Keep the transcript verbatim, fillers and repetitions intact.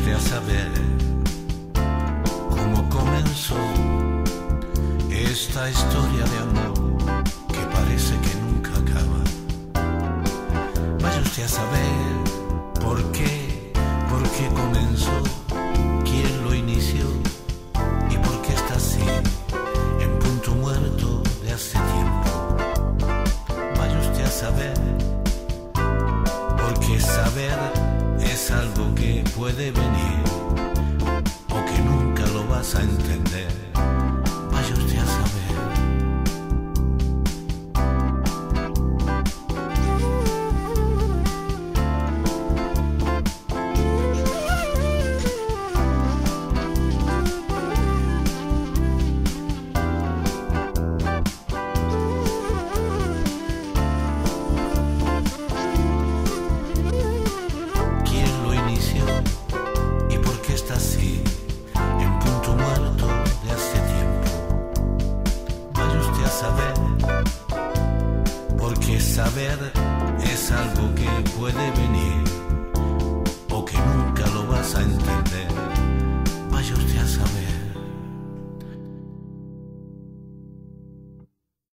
usted a saber cómo comenzó esta historia de amor que parece que nunca acaba. Vaya usted a saber por qué, por qué comenzó, quién lo inició y por qué está así, en punto muerto de hace tiempo. Vaya usted a saber, porque saber es algo que puede venir o que nunca lo vas a entender. Vaya usted a saber. Saber es algo que puede venir o que nunca lo vas a entender.